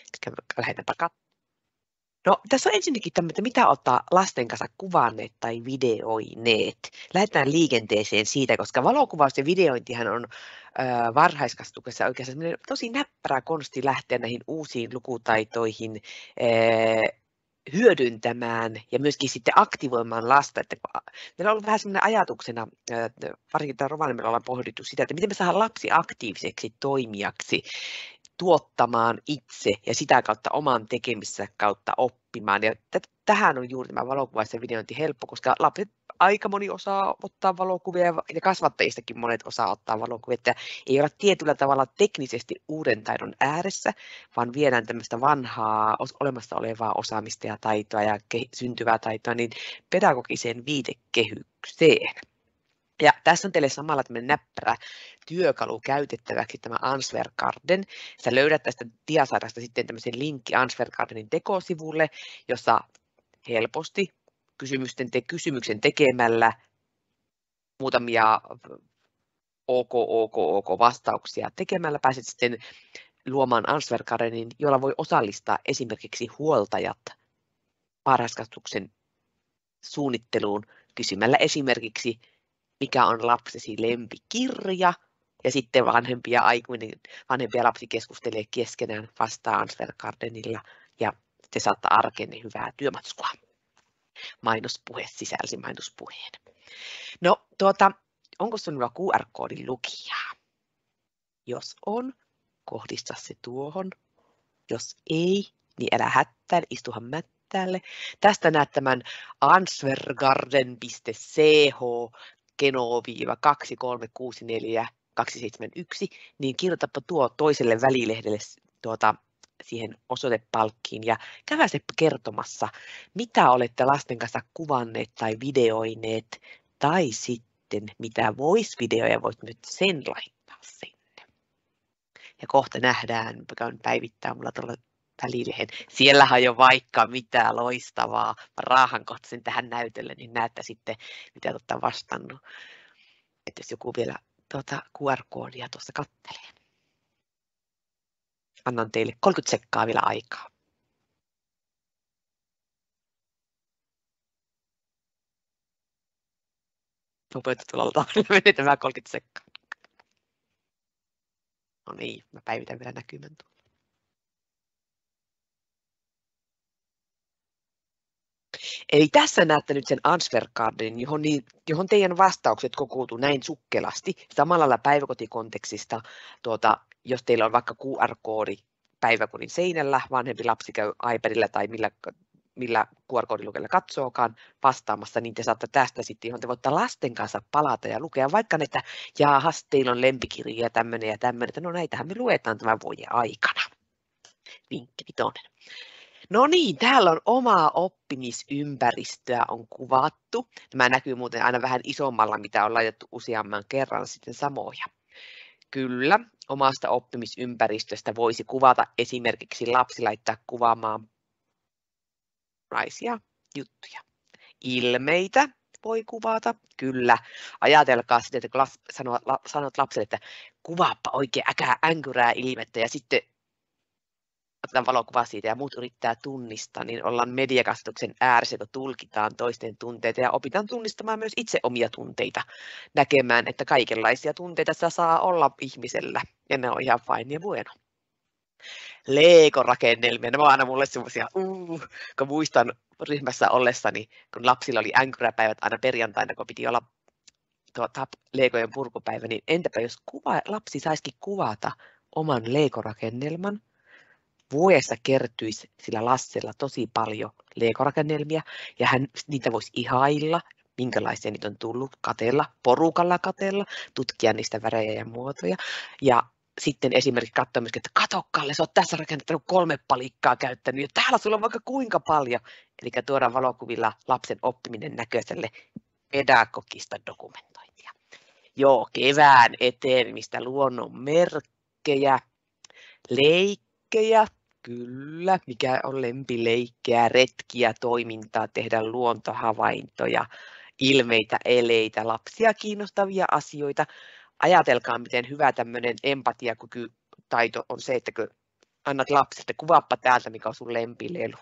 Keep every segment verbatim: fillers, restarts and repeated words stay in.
Lähdetäänpä katsomaan. No, tässä on ensinnäkin tämmöistä, mitä ottaa lasten kanssa kuvanneet tai videoineet. Lähdetään liikenteeseen siitä, koska valokuvaus ja videointihan on äh, varhaiskasvatuksessa oikeastaan tosi näppärä konsti lähteä näihin uusiin lukutaitoihin äh, hyödyntämään ja myöskin sitten aktivoimaan lasta. Että meillä on ollut vähän sellainen ajatuksena, äh, varsinkin tämän Rovaniemellä ollaan pohdittu sitä, että miten me saadaan lapsi aktiiviseksi toimijaksi, tuottamaan itse ja sitä kautta oman tekemisen kautta oppimaan. Ja tähän on juuri tämä valokuvaus ja videointi helppo, koska lapset aika moni osaa ottaa valokuvia ja kasvattajistakin monet osaa ottaa valokuvia. Että ei olla tietyllä tavalla teknisesti uuden taidon ääressä, vaan viedään tämmöistä vanhaa olemassa olevaa osaamista ja taitoa ja syntyvää taitoa niin pedagogiseen viitekehykseen. Ja tässä on teille samalla tämmöinen näppärä työkalu käytettäväksi, tämä Answer Garden. Sä löydät tästä diasarjasta sitten tämmöisen linkki Answer Gardenin tekosivulle, jossa helposti kysymysten te- kysymyksen tekemällä muutamia OK, OK, OK vastauksia tekemällä pääset sitten luomaan Answer Gardenin, jolla voi osallistaa esimerkiksi huoltajat varhaiskasvatuksen suunnitteluun kysymällä esimerkiksi, mikä on lapsesi lempikirja, ja sitten vanhempi ja aikuinen, vanhempi ja lapsi keskustelee keskenään vastaan Answer Gardenilla, ja te saatte arkenne hyvää työmatskua. Mainospuhe sisälsi mainospuheen. No, tuota, onko sinulla Q R-koodin lukijaa? Jos on, kohdista se tuohon. Jos ei, niin älä hättäile, istuhan mättäälle. Tästä näet tämän answergarden piste c h keno kaksi kolme kuusi neljä kaksi seitsemän yksi, niin kirjoitapa tuo toiselle välilehdelle tuota, siihen osoitepalkkiin ja käväsepä kertomassa, mitä olette lasten kanssa kuvanneet tai videoineet, tai sitten mitä voice-videoja voit nyt sen laittaa sinne. Ja kohta nähdään, käyn päivittää mulla tuolla välilehen. Siellähän on jo vaikka mitä loistavaa. Mä raahan kohta sen tähän näytölle, niin näette sitten, mitä olette vastannut. Että jos joku vielä tuota Q R-koodia tuossa kattelee. Annan teille kolmekymmentä sekkaa vielä aikaa. Nopeutta tuolla tavalla menee tämä kolmekymmentä sekkaa. No niin, mä päivitän vielä näkymän tuolla. Eli tässä näette nyt sen Answer Gardenin, johon, niin, johon teidän vastaukset kokoontuu näin sukkelasti. Samalla lailla päiväkotikontekstista, tuota, jos teillä on vaikka Q R-koodi päiväkodin seinällä, vanhempi lapsi käy iPadilla tai millä, millä Q R-koodilukella katsookaan vastaamassa, niin te saatte tästä sitten, johon te voitte lasten kanssa palata ja lukea vaikka, että jaahas, teillä on lempikirja ja tämmöinen ja tämmöinen, että no näitähän me luetaan tämän vuoden aikana. Vinkki vitonen. No niin, täällä on omaa oppimisympäristöä on kuvattu. Tämä näkyy muuten aina vähän isommalla, mitä on laitettu useamman kerran sitten samoja. Kyllä, omasta oppimisympäristöstä voisi kuvata esimerkiksi lapsi laittaa kuvaamaan naisia juttuja. Ilmeitä voi kuvata, kyllä. Ajatelkaa sitten, että kun sanot, sanot lapselle, että kuvaappa oikein äkää änkyrää ilmettä ja sitten otetaan valokuvaa siitä ja muut yrittää tunnistaa, niin ollaan mediakasvatuksen ääressä, kun tulkitaan toisten tunteita ja opitaan tunnistamaan myös itse omia tunteita, näkemään, että kaikenlaisia tunteita saa olla ihmisellä ja ne on ihan fine ja bueno. Lego-rakennelmia, ne on aina mulle semmoisia, uh, kun muistan ryhmässä ollessani, kun lapsilla oli änkyräpäivät aina perjantaina, kun piti olla tuota, Legojen purkupäivä, niin entäpä jos kuva, lapsi saisikin kuvata oman Lego-rakennelman, vuodessa kertyisi sillä Lassella tosi paljon Lego-rakennelmia ja hän niitä voisi ihailla, minkälaisia niitä on tullut, katella, porukalla katella, tutkia niistä värejä ja muotoja. Ja sitten esimerkiksi katsoa myös, että kato Kalle, sä oot tässä rakentanut kolme palikkaa käyttänyt ja täällä sulla on vaikka kuinka paljon. Eli tuodaan valokuvilla lapsen oppiminen näköiselle pedagogista dokumentointia. Joo, kevään etenemistä, luonnon merkkejä, leikkejä. Kyllä, mikä on lempileikkiä, retkiä, toimintaa, tehdä luontohavaintoja, ilmeitä, eleitä, lapsia kiinnostavia asioita. Ajatelkaa, miten hyvä tämmöinen empatiakykytaito on se, että kun annat lapsille, kuvaappa täältä, mikä on sun lempilelu.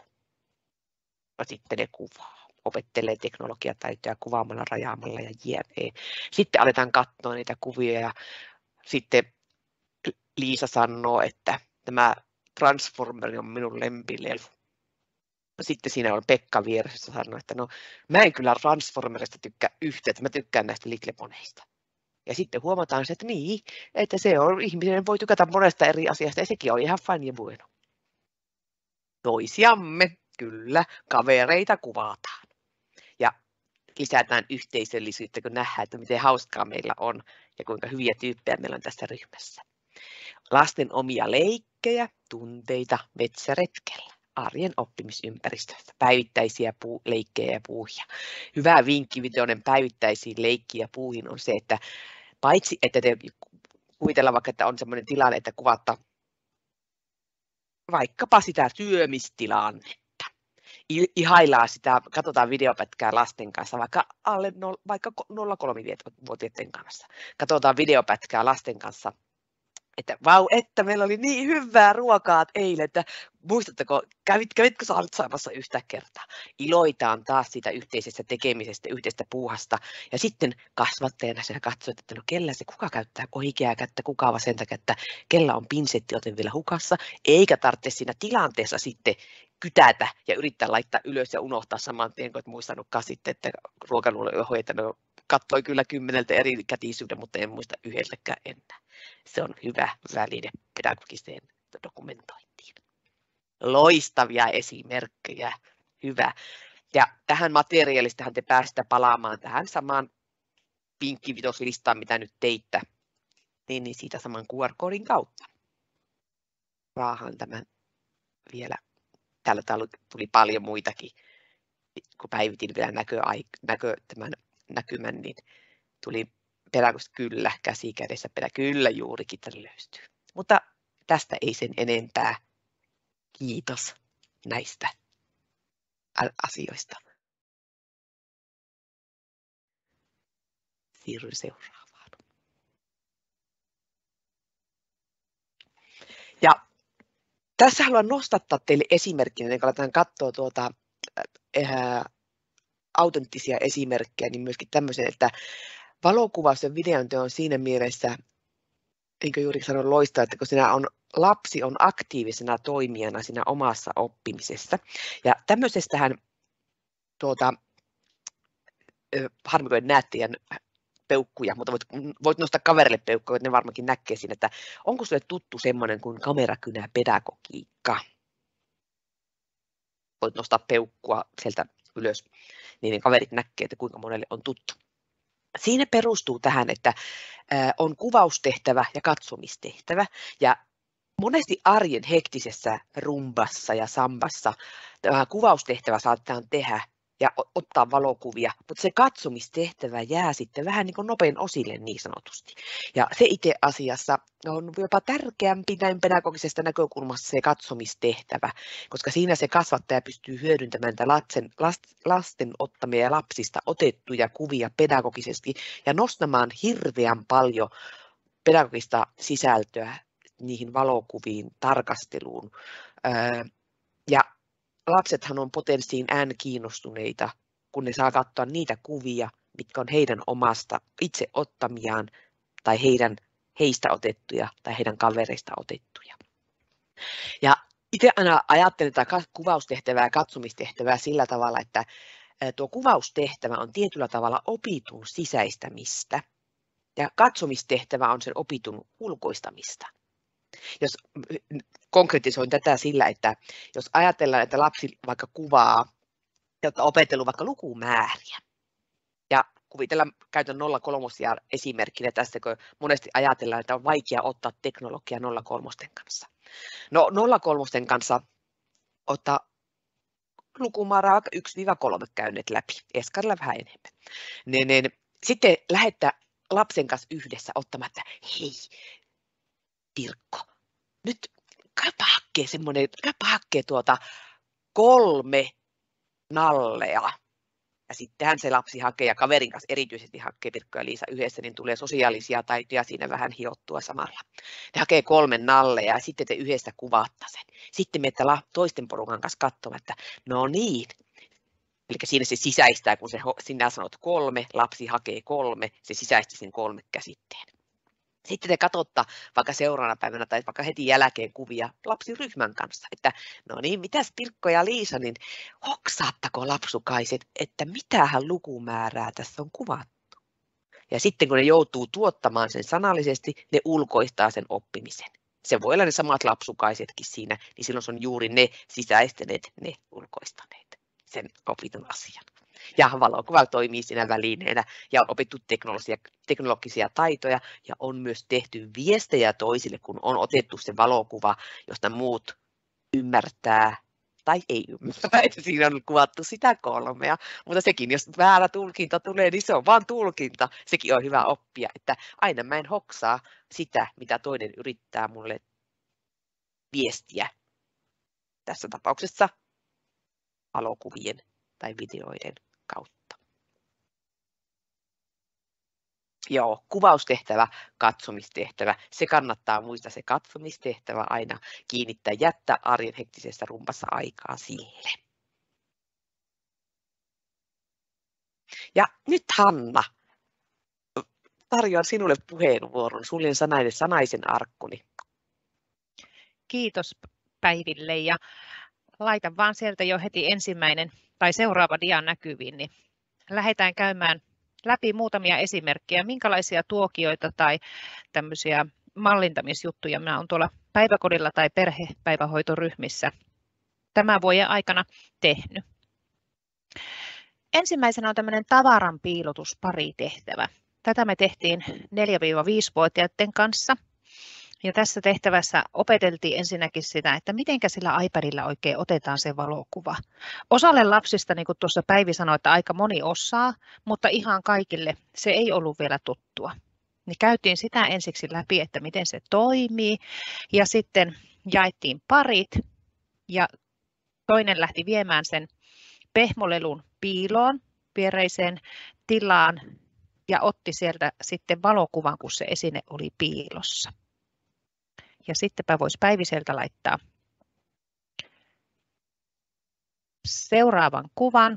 No sitten ne kuvaa. Opettelee teknologiataitoja kuvaamalla, rajaamalla ja jne. Sitten aletaan katsoa niitä kuvia ja sitten Liisa sanoo, että tämä Transformeri on minun lempilelu. Sitten siinä on Pekka vieressä sanoo, että no mä en kyllä Transformerista tykkää yhtään, että mä tykkään näistä Little Ponyista. Ja sitten huomataan se, että niin, että se on, ihminen voi tykätä monesta eri asiasta ja sekin on ihan fun ja bueno. Toisiamme, kyllä, kavereita kuvataan. Ja lisätään yhteisöllisyyttä, kun nähdään, että miten hauskaa meillä on ja kuinka hyviä tyyppejä meillä on tässä ryhmässä. Lasten omia leikkejä, tunteita metsäretkellä, arjen oppimisympäristöstä, päivittäisiä puu- leikkejä ja puuhia. Hyvä vinkki videoiden päivittäisiin leikkiin ja puuhin on se, että paitsi että te kuvitellaan vaikka, että on sellainen tilanne, että kuvatta vaikkapa sitä syömistilannetta. Ihaillaan sitä, katsotaan videopätkää lasten kanssa, vaikka alle no, vaikka nolla kolme-vuotiaiden kanssa. Katsotaan videopätkää lasten kanssa, että vau, että meillä oli niin hyvää ruokaa eilen, että muistatteko, kävit, kävitkö sä Alzheimerissa yhtä kertaa? Iloitaan taas siitä yhteisestä tekemisestä, yhteistä puuhasta. Ja sitten kasvattajana sinä katsoit, että no kellä se, kuka käyttää oikeaa kättä, kuka vasenta kättä, kellä on pinsetti joten vielä hukassa, eikä tarvitse siinä tilanteessa sitten kytätä ja yrittää laittaa ylös ja unohtaa saman tien, kun et muistanutkaan sitten, että ruokaluulla on hoitanut. Katsoin kyllä kymmeneltä eri kätisyyden, mutta en muista yhdeltäkään enää. Se on hyvä väline pedagogiseen dokumentointiin. Loistavia esimerkkejä. Hyvä. Ja tähän materiaalistahan te pääsette palaamaan tähän samaan pinkkivitoslistaan, mitä nyt teitte, niin, niin siitä saman Q R-koodin kautta. Raahan tämän vielä. Täällä tuli paljon muitakin, kun päivitin vielä näkö, näkö, tämän näkymän, niin tuli pedagogista kyllä, käsi kädessä pedä, kyllä juurikin tänne löystyy. Mutta tästä ei sen enempää. Kiitos näistä asioista. Siirryn seuraavaan. Ja tässä haluan nostattaa teille esimerkkinä, kun aletaan katsoa tuota, äh, autenttisia esimerkkejä, niin myöskin tämmöisen, että valokuvaus ja videontyö on siinä mielessä, niin kuin juuri sanoin, loistaa, että kun siinä on, lapsi on aktiivisena toimijana siinä omassa oppimisessa. Ja tämmöisestähän, tuota, harmi kun en näe teidän peukkuja, mutta voit, voit nostaa kaverille peukkuja, että ne varmaankin näkee siinä, että onko sulle tuttu semmoinen kuin kamerakynä pedagogiikka? Voit nostaa peukkua sieltä ylös, niin ne kaverit näkee, että kuinka monelle on tuttu. Siinä perustuu tähän, että on kuvaustehtävä ja katsomistehtävä. Ja monesti arjen hektisessä rumbassa ja sambassa tämä kuvaustehtävä saatetaan tehdä ja ottaa valokuvia, mutta se katsomistehtävä jää sitten vähän niin kuin nopein osille niin sanotusti. Ja se itse asiassa on jopa tärkeämpi näin pedagogisesta näkökulmasta se katsomistehtävä, koska siinä se kasvattaja pystyy hyödyntämään lasten, lasten ottamia ja lapsista otettuja kuvia pedagogisesti ja nostamaan hirveän paljon pedagogista sisältöä niihin valokuviin, tarkasteluun. Ja lapsethan on potenssiin ään kiinnostuneita, kun ne saa katsoa niitä kuvia, mitkä on heidän omasta itse ottamiaan tai heidän, heistä otettuja tai heidän kavereista otettuja. Ja itse aina ajattelen tätä kuvaustehtävää ja katsomistehtävää sillä tavalla, että tuo kuvaustehtävä on tietyllä tavalla opitun sisäistämistä ja katsomistehtävä on sen opitun ulkoistamista. Jos konkretisoin tätä sillä, että jos ajatellaan, että lapsi vaikka kuvaa, jotta opetellut vaikka lukumääriä, ja kuvitellaan, käytän nolla kolme esimerkkinä tästä, kun monesti ajatellaan, että on vaikea ottaa teknologia nolla kolme kanssa. No nolla kolme kanssa ottaa lukumäärää vaikka yksi kolme käyneet läpi, eskarilla vähän enemmän. Ne, ne, sitten lähettää lapsen kanssa yhdessä ottamaan, että hei, Pirkko, nyt käypä hakkee semmoinen, käypä hakkee tuota kolme nallea Ja sittenhän se lapsi hakee, ja kaverin kanssa erityisesti hakee Pirkko ja Liisa yhdessä, niin tulee sosiaalisia taitoja siinä vähän hiottua samalla. Ne hakee kolmen nalleja ja sitten te yhdessä kuvaatte sen. Sitten menette toisten porukan kanssa katsomaan, että no niin. Eli siinä se sisäistää, kun se, sinä sanot kolme, lapsi hakee kolme, se sisäisti sen kolme käsitteen. Sitten te katsotte vaikka seuraavana päivänä tai vaikka heti jälkeen kuvia lapsiryhmän kanssa, että no niin, mitäs Pirkko ja Liisa, niin hoksaatteko lapsukaiset, että mitähän lukumäärää tässä on kuvattu? Ja sitten kun ne joutuu tuottamaan sen sanallisesti, ne ulkoistaa sen oppimisen. Se voi olla ne samat lapsukaisetkin siinä, niin silloin se on juuri ne sisäistäneet, ne ulkoistaneet sen opitun asian. Ja valokuva toimii siinä välineenä ja on opittu teknologisia, teknologisia taitoja ja on myös tehty viestejä toisille, kun on otettu se valokuva, josta muut ymmärtää tai ei ymmärrä, että siinä on kuvattu sitä kolmea. Mutta sekin, jos väärä tulkinta tulee, niin se on vaan tulkinta. Sekin on hyvä oppia, että aina mä en hoksaa sitä, mitä toinen yrittää mulle viestiä. Tässä tapauksessa valokuvien tai videoiden kautta. Joo, kuvaustehtävä, katsomistehtävä. Se kannattaa muistaa, se katsomistehtävä aina kiinnittää, jättää arjen hektisessä rumpassa aikaa sille. Ja nyt Hanna, tarjoan sinulle puheenvuoron, suljen sanainen sanaisen arkkuni. Kiitos Päiville ja laitan vaan sieltä jo heti ensimmäinen tai seuraava dia näkyviin, niin lähdetään käymään läpi muutamia esimerkkejä, minkälaisia tuokioita tai tämmöisiä mallintamisjuttuja minä olen tuolla päiväkodilla tai perhepäivähoitoryhmissä tämän vuoden aikana tehnyt. Ensimmäisenä on tämmöinen tavaran piilotusparitehtävä. Tätä me tehtiin neljä-viisivuotiaiden kanssa. Ja tässä tehtävässä opeteltiin ensinnäkin sitä, että miten sillä iPadilla oikein otetaan se valokuva. Osalle lapsista, niin kuin tuossa Päivi sanoi, että aika moni osaa, mutta ihan kaikille se ei ollut vielä tuttua. Niin käytiin sitä ensiksi läpi, että miten se toimii ja sitten jaettiin parit ja toinen lähti viemään sen pehmolelun piiloon viereiseen tilaan ja otti sieltä sitten valokuvan, kun se esine oli piilossa. Ja sittenpä voisi Päiviseltä laittaa seuraavan kuvan.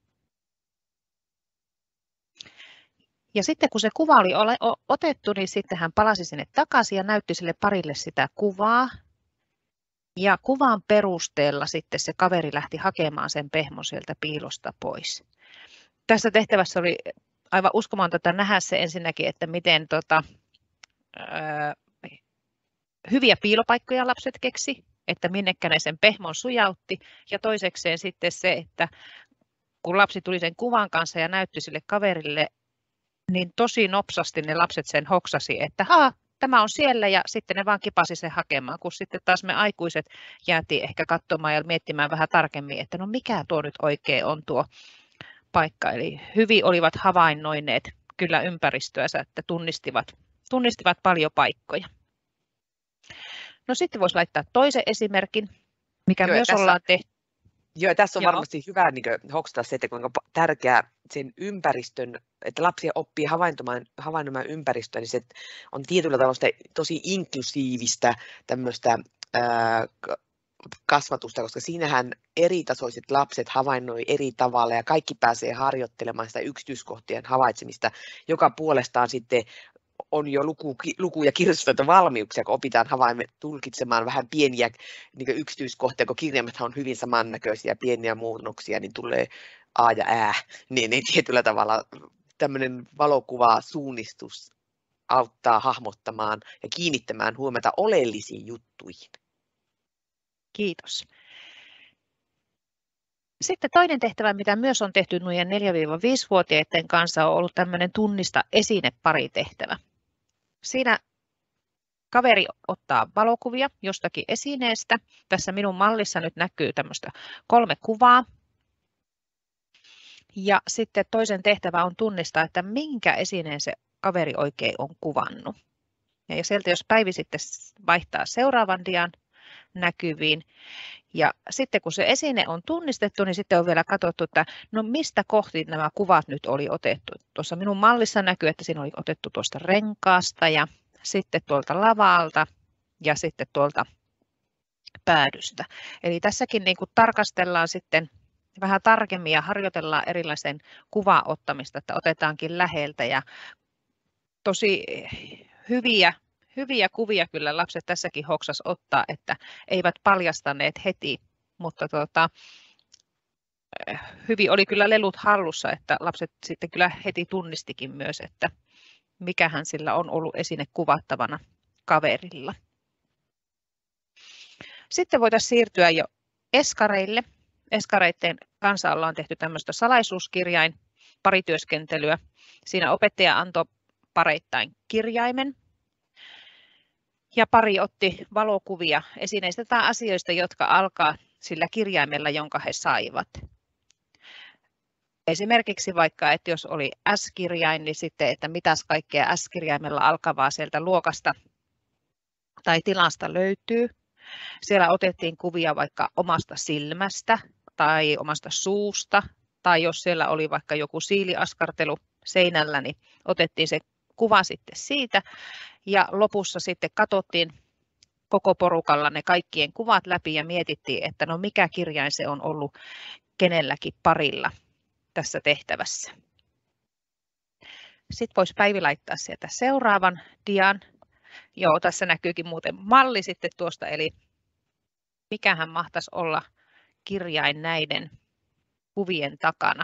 Ja sitten kun se kuva oli otettu, niin sitten hän palasi sinne takaisin ja näytti sille parille sitä kuvaa. Ja kuvan perusteella sitten se kaveri lähti hakemaan sen pehmon sieltä piilosta pois. Tässä tehtävässä oli aivan uskomatonta nähdä se ensinnäkin, että miten tota, ää, hyviä piilopaikkoja lapset keksi, että minnekä ne sen pehmon sujautti. Ja toisekseen sitten se, että kun lapsi tuli sen kuvan kanssa ja näytti sille kaverille, niin tosi nopsasti ne lapset sen hoksasi, että haa, tämä on siellä ja sitten ne vaan kipasi sen hakemaan, kun sitten taas me aikuiset jäätiin ehkä katsomaan ja miettimään vähän tarkemmin, että no mikä tuo nyt oikein on tuo paikka. Eli hyvin olivat havainnoineet kyllä ympäristöänsä, että tunnistivat, tunnistivat paljon paikkoja. No sitten voisi laittaa toisen esimerkin, mikä Joo, myös tässä, ollaan tehty. Joo, tässä on Joo. varmasti hyvä niin hoksata se, että kuinka tärkeää sen ympäristön, että lapsia oppii havainnoimaan, havainnoimaan ympäristöä, niin se on tietyllä tavalla tosi inklusiivista tämmöistä ää, kasvatusta, koska siinähän eritasoiset lapset havainnoi eri tavalla ja kaikki pääsee harjoittelemaan sitä yksityiskohtien havaitsemista, joka puolestaan sitten on jo luku, luku- ja kirjoitustaitovalmiuksia, kun opitaan havaimet tulkitsemaan vähän pieniä niin yksityiskohtia, kun kirjaimet on hyvin samannäköisiä, pieniä muunnoksia, niin tulee A ja Ä, niin, niin tietyllä tavalla tämmöinen valokuvasuunnistus auttaa hahmottamaan ja kiinnittämään huomiota oleellisiin juttuihin. Kiitos. Sitten toinen tehtävä, mitä myös on tehty noiden neljä-viisivuotiaiden kanssa, on ollut tämmöinen tunnista esineparitehtävä. Siinä kaveri ottaa valokuvia jostakin esineestä. Tässä minun mallissa nyt näkyy tämmöistä kolme kuvaa. Ja sitten toisen tehtävä on tunnistaa, että minkä esineen se kaveri oikein on kuvannut. Ja sieltä jos Päivi sitten vaihtaa seuraavan dian, näkyviin. Ja sitten kun se esine on tunnistettu, niin sitten on vielä katsottu, että no mistä kohti nämä kuvat nyt oli otettu. Tuossa minun mallissa näkyy, että siinä oli otettu tuosta renkaasta ja sitten tuolta lavalta ja sitten tuolta päädystä. Eli tässäkin niin kuin tarkastellaan sitten vähän tarkemmin ja harjoitellaan erilaisen kuvan ottamista, että otetaankin läheltä ja tosi hyviä, hyviä kuvia kyllä lapset tässäkin hoksas ottaa, että eivät paljastaneet heti, mutta tuota, hyvin oli kyllä lelut hallussa, että lapset sitten kyllä heti tunnistikin myös, että mikähän sillä on ollut esine kuvattavana kaverilla. Sitten voitaisiin siirtyä jo eskareille. Eskareiden kanssa ollaan tehty tämmöistä salaisuuskirjain parityöskentelyä. Siinä opettaja antoi pareittain kirjaimen ja pari otti valokuvia esineistä tai asioista, jotka alkaa sillä kirjaimella, jonka he saivat. Esimerkiksi vaikka, että jos oli S-kirjain, niin sitten, että mitäs kaikkea S-kirjaimella alkavaa sieltä luokasta tai tilasta löytyy. Siellä otettiin kuvia vaikka omasta silmästä tai omasta suusta, tai jos siellä oli vaikka joku siiliaskartelu seinällä, niin otettiin se kuva sitten siitä. Ja lopussa sitten katsottiin koko porukalla ne kaikkien kuvat läpi ja mietittiin, että no mikä kirjain se on ollut kenelläkin parilla tässä tehtävässä. Sitten voisi Päivi laittaa sieltä seuraavan dian. Joo, tässä näkyykin muuten malli sitten tuosta, eli mikähän mahtaisi olla kirjain näiden kuvien takana.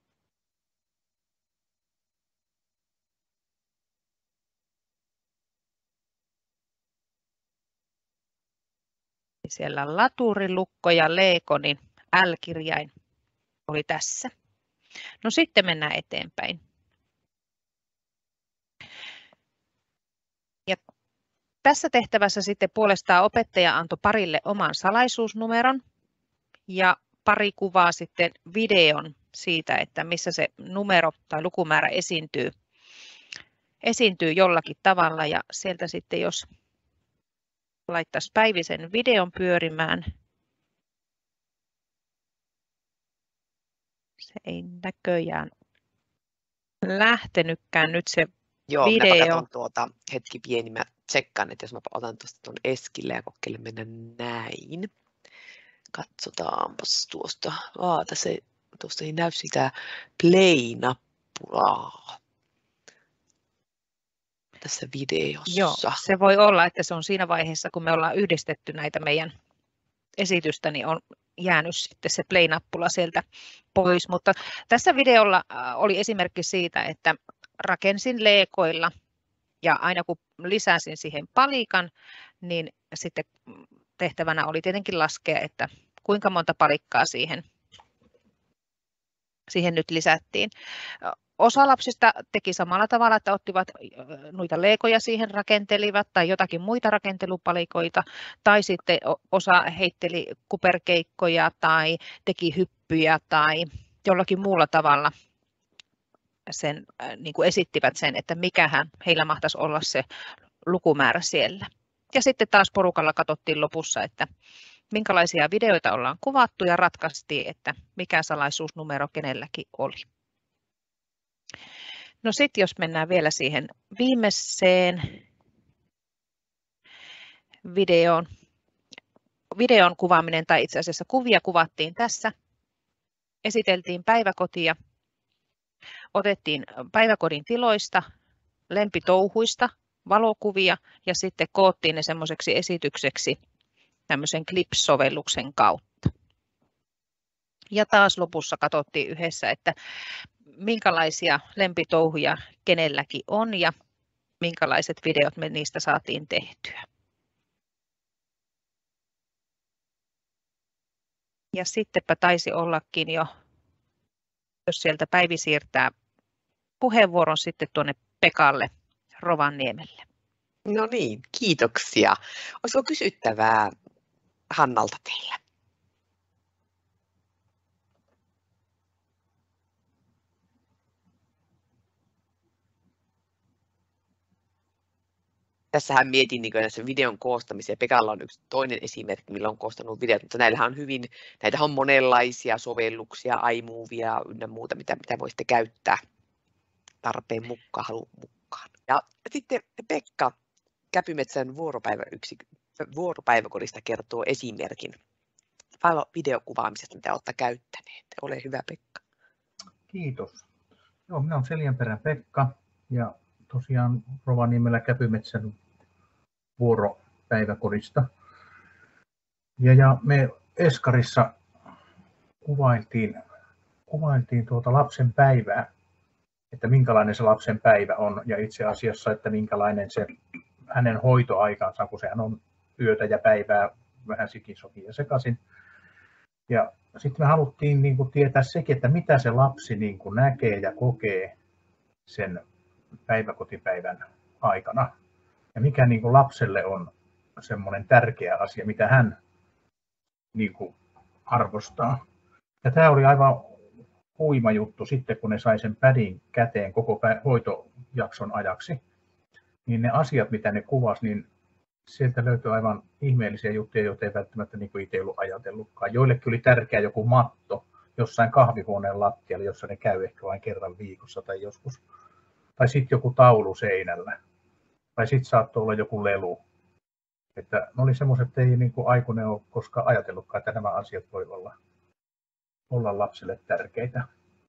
Siellä laturi, lukko ja leeko, niin L-kirjain oli tässä. No sitten mennään eteenpäin. Ja tässä tehtävässä sitten puolestaan opettaja antoi parille oman salaisuusnumeron ja pari kuvaa sitten videon siitä, että missä se numero tai lukumäärä esiintyy, esiintyy jollakin tavalla. Ja sieltä sitten jos laittaisi Päivi sen videon pyörimään. Se ei näköjään lähtenytkään nyt se Joo, video. minä katson tuota hetki pieni, mä tsekkaan, että jos mä otan tuosta tuon Eskille ja kokeilen mennä näin. Katsotaanpas tuosta. Aa, tässä ei, tuosta ei näy sitä play-nappulaa tässä videossa. Joo, se voi olla, että se on siinä vaiheessa, kun me ollaan yhdistetty näitä meidän esitystä, niin on jäänyt sitten se play-nappula sieltä pois. Mutta tässä videolla oli esimerkki siitä, että rakensin leekoilla ja aina kun lisäsin siihen palikan, niin sitten tehtävänä oli tietenkin laskea, että kuinka monta palikkaa siihen, siihen nyt lisättiin. Osa lapsista teki samalla tavalla, että ottivat noita leekoja siihen, rakentelivat tai jotakin muita rakentelupalikoita, tai sitten osa heitteli kuperkeikkoja tai teki hyppyjä tai jollakin muulla tavalla sen, niin kuin esittivät sen, että mikähän heillä mahtaisi olla se lukumäärä siellä. Ja sitten taas porukalla katsottiin lopussa, että minkälaisia videoita ollaan kuvattu ja ratkaistiin, että mikä salaisuusnumero kenelläkin oli. No sitten jos mennään vielä siihen viimeiseen videoon. Videon kuvaaminen tai itse asiassa kuvia kuvattiin tässä. Esiteltiin päiväkotia. Otettiin päiväkodin tiloista, lempitouhuista, valokuvia ja sitten koottiin ne semmoiseksi esitykseksi tämmöisen Clips-sovelluksen kautta. Ja taas lopussa katsottiin yhdessä, että minkälaisia lempitouhuja kenelläkin on ja minkälaiset videot me niistä saatiin tehtyä. Ja sittenpä taisi ollakin jo, jos sieltä Päivi siirtää puheenvuoron sitten tuonne Pekalle Rovaniemelle. No niin, kiitoksia. Olisiko kysyttävää Hannalta teillä? tässähän mietin niin näissä videon koostamisia. Pekalla on yksi toinen esimerkki, millä on koostanut videot, mutta näillähän on hyvin, näitähän on monenlaisia sovelluksia, iMovia ynnä muuta, mitä, mitä voisitte käyttää tarpeen mukaan, halun mukaan. Ja sitten Pekka Käpymetsän vuoropäiväyksikkö, vuoropäiväkodista kertoo esimerkin videokuvaamisesta, mitä olette käyttäneet. Ole hyvä, Pekka. Kiitos. Joo, minä olen Seljänperän Pekka ja tosiaan Rovaniemellä Käpymetsän vuoropäiväkodista. Ja, ja me Eskarissa kuvailtiin, kuvailtiin tuota lapsen päivää, että minkälainen se lapsen päivä on ja itse asiassa, että minkälainen se hänen hoitoaikansa, kun sehän on yötä ja päivää vähän sikisokin ja sekaisin. Ja sitten me haluttiin niin kuin tietää sekin, että mitä se lapsi niin kuin näkee ja kokee sen päiväkotipäivän aikana. Ja mikä niin kuin lapselle on semmoinen tärkeä asia, mitä hän niin kuin arvostaa. Ja tämä oli aivan huima juttu sitten, kun ne sai sen pädin käteen koko hoitojakson ajaksi. Niin ne asiat, mitä ne kuvasi, niin sieltä löytyi aivan ihmeellisiä juttuja, joita ei välttämättä niin kuin itse ollut ajatellutkaan. Joillekin oli tärkeä joku matto jossain kahvihuoneen lattialla, jossa ne käy ehkä vain kerran viikossa tai joskus. Tai sitten joku taulu seinällä. Tai sitten saattoi olla joku lelu. Että ne oli semmoiset, että ei niin kuin aikuinen ole koskaan ajatellutkaan, että nämä asiat voi olla, olla lapselle tärkeitä.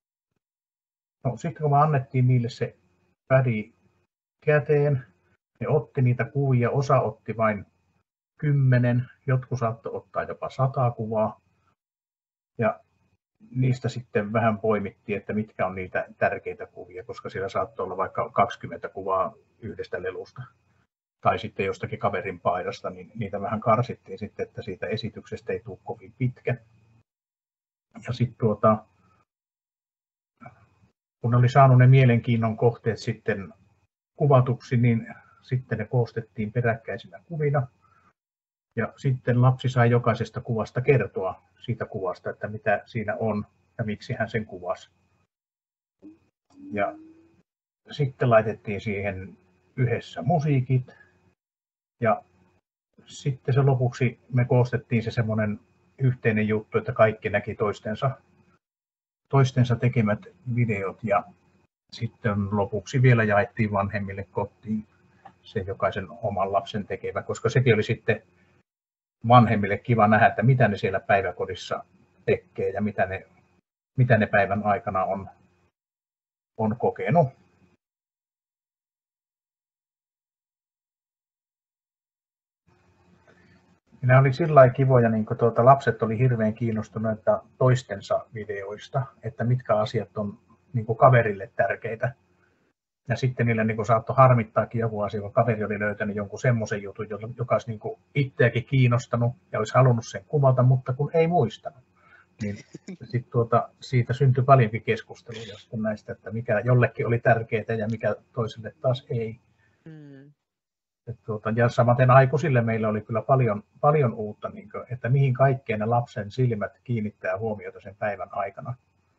No, sitten kun me annettiin niille se pädi käteen, ne otti niitä kuvia, osa otti vain kymmenen, jotkut saattoi ottaa jopa sata kuvaa. Ja niistä sitten vähän poimittiin, että mitkä on niitä tärkeitä kuvia, koska siellä saattoi olla vaikka kaksikymmentä kuvaa yhdestä lelusta. Tai sitten jostakin kaverin paidasta, niin niitä vähän karsittiin sitten, että siitä esityksestä ei tule kovin pitkä. Ja sitten tuota, kun ne oli saanut ne mielenkiinnon kohteet sitten kuvatuksi, niin sitten ne koostettiin peräkkäisinä kuvina. Ja sitten lapsi sai jokaisesta kuvasta kertoa siitä kuvasta, että mitä siinä on ja miksi hän sen kuvasi. Ja sitten laitettiin siihen yhdessä musiikit. Ja sitten se lopuksi me koostettiin se semmoinen yhteinen juttu, että kaikki näki toistensa, toistensa tekemät videot. Ja sitten lopuksi vielä jaettiin vanhemmille kotiin se jokaisen oman lapsen tekevä, koska sekin oli sitten vanhemmille kiva nähdä, että mitä ne siellä päiväkodissa tekee ja mitä ne, mitä ne päivän aikana on, on kokenut. Nämä oli sillä lailla kivoja, niin kuin tuota, lapset oli hirveän kiinnostuneita toistensa videoista, että mitkä asiat on niin kuin kaverille tärkeitä. Ja sitten niille niin kuin saattoi harmittaakin joku asia, kun kaveri oli löytänyt jonkun semmoisen jutun, joka olisi niin kuin itseäkin kiinnostanut ja olisi halunnut sen kuvata, mutta kun ei muistanut. Niin sit tuota, siitä syntyi paljonkin keskusteluja näistä, että mikä jollekin oli tärkeää ja mikä toiselle taas ei. Mm. Tuota, ja samaten aikuisille meillä oli kyllä paljon, paljon uutta, niin kuin, että mihin kaikkeen ne lapsen silmät kiinnittää huomiota sen päivän aikana.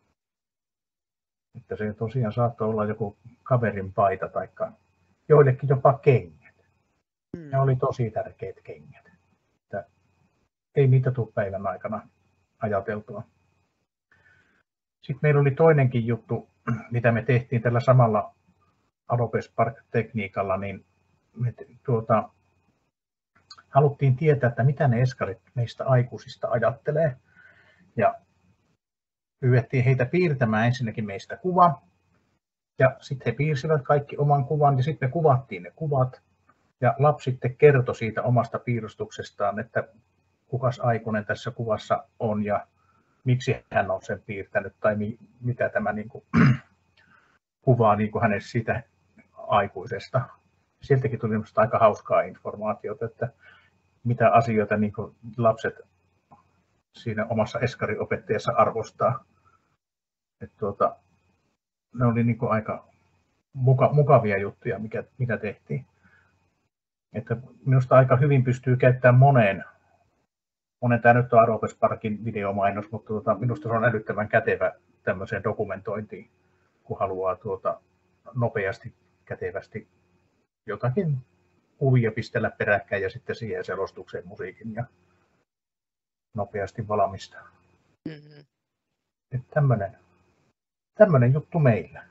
Että se tosiaan saattoi olla joku kaverin paita tai joillekin jopa kengät. Mm. Ne oli tosi tärkeät kengät. Että ei niitä tule päivän aikana ajateltua. Sitten meillä oli toinenkin juttu, mitä me tehtiin tällä samalla Adobe Spark-tekniikalla, niin me tuota, haluttiin tietää, että mitä ne eskarit meistä aikuisista ajattelee. Ja pyydettiin heitä piirtämään ensinnäkin meistä kuva. Ja sitten he piirsivät kaikki oman kuvan ja sitten me kuvattiin ne kuvat. Ja lapsi sitten kertoi siitä omasta piirustuksestaan, että kukas aikuinen tässä kuvassa on ja miksi hän on sen piirtänyt tai mitä tämä niin kuin, kuvaa niin kuin hänen siitä aikuisesta. Sieltäkin tuli aika hauskaa informaatiota, että mitä asioita niin kuin lapset siinä omassa eskariopettajassa arvostaa. Että tuota, ne oli niin kuin aika muka, mukavia juttuja, mikä, mitä tehtiin. Että minusta aika hyvin pystyy käyttämään moneen. Monen tämä nyt on Adobe Sparkin videomainos, mutta tuota, minusta se on älyttömän kätevä tämmöiseen dokumentointiin, kun haluaa tuota, nopeasti, kätevästi jotakin kuvia pistellä peräkkäin ja sitten siihen selostukseen musiikin ja nopeasti valmistaa. Mm-hmm. Että tämmöinen, tämmöinen juttu meillä.